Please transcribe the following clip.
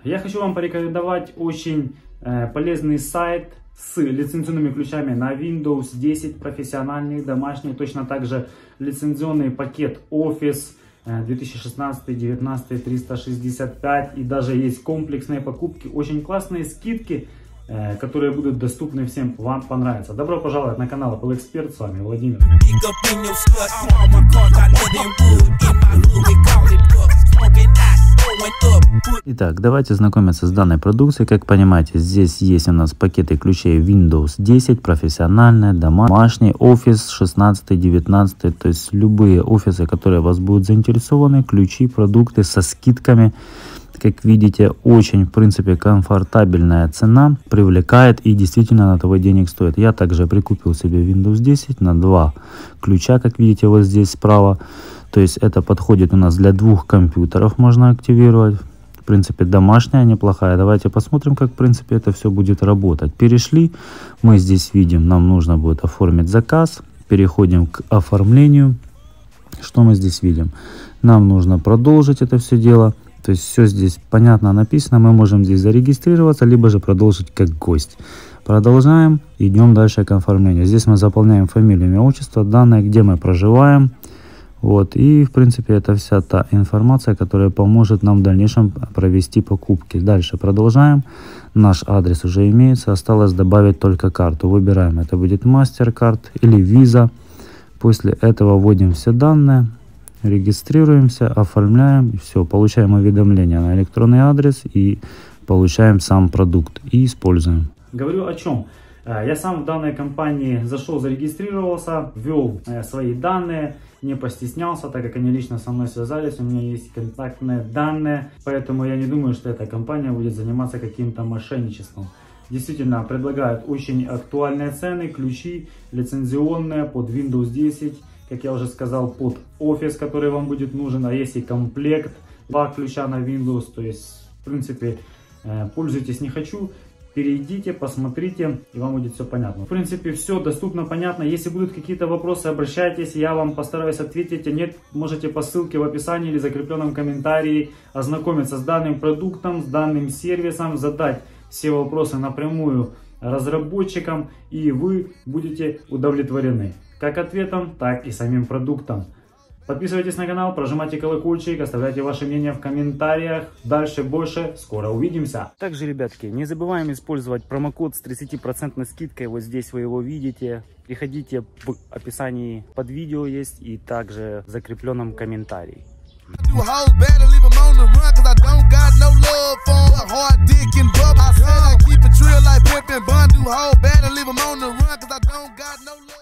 я хочу вам порекомендовать очень полезный сайт с лицензионными ключами на Windows 10, профессиональный, домашний, точно так же лицензионный пакет Office 2016, 19, 365, и даже есть комплексные покупки, очень классные скидки, которые будут доступны всем, вам понравится. Добро пожаловать на канал Apple Expert, с вами Владимир. Итак, давайте знакомиться с данной продукцией. Как понимаете, здесь есть у нас пакеты ключей Windows 10, профессиональные, домашний, Office 16, 19, то есть любые офисы, которые вас будут заинтересованы, ключи, продукты со скидками. Как видите, очень, в принципе, комфортабельная цена, привлекает и действительно на того денег стоит. Я также прикупил себе Windows 10 на 2 ключа, как видите, вот здесь справа. То есть это подходит у нас для 2 компьютеров, можно активировать. В принципе, домашняя, неплохая. Давайте посмотрим, как, в принципе, это все будет работать. Перешли, мы здесь видим, нам нужно будет оформить заказ. Переходим к оформлению. Что мы здесь видим? Нам нужно продолжить это все дело. То есть все здесь понятно написано, мы можем здесь зарегистрироваться, либо же продолжить как гость. Продолжаем, идем дальше к оформлению. Здесь мы заполняем фамилию, имя, отчество, данные, где мы проживаем. Вот, и в принципе это вся та информация, которая поможет нам в дальнейшем провести покупки. Dальше продолжаем. Наш адрес уже имеется, осталось добавить только карту. Выбираем, это будет MasterCard или Visa. После этого вводим все данные. Регистрируемся, оформляем, и все, получаем уведомление на электронный адрес и получаем сам продукт и используем. Говорю о чем. Я сам в данной компании зашел, зарегистрировался, ввел свои данные, не постеснялся, так как они лично со мной связались, у меня есть контактные данные, поэтому я не думаю, что эта компания будет заниматься каким-то мошенничеством. Действительно, предлагают очень актуальные цены, ключи лицензионные под Windows 10. Как я уже сказал, под Office, который вам будет нужен, а есть и комплект, 2 ключа на Windows, то есть, в принципе, пользуйтесь, не хочу, перейдите, посмотрите, и вам будет все понятно. В принципе, все доступно, понятно. Если будут какие-то вопросы, обращайтесь, я вам постараюсь ответить, а нет, можете по ссылке в описании или закрепленном комментарии ознакомиться с данным продуктом, с данным сервисом, задать все вопросы напрямую разработчикам, и вы будете удовлетворены. Как ответом, так и самим продуктом. Подписывайтесь на канал, прожимайте колокольчик, оставляйте ваше мнение в комментариях. Дальше больше, скоро увидимся. Также, ребятки, не забываем использовать промокод с 30% скидкой. Вот здесь вы его видите. Приходите в описании под видео есть и также в закрепленном комментарии. Keep it real like pimpin', bun do hold bad and leave 'em on the run, cause I don't got no love.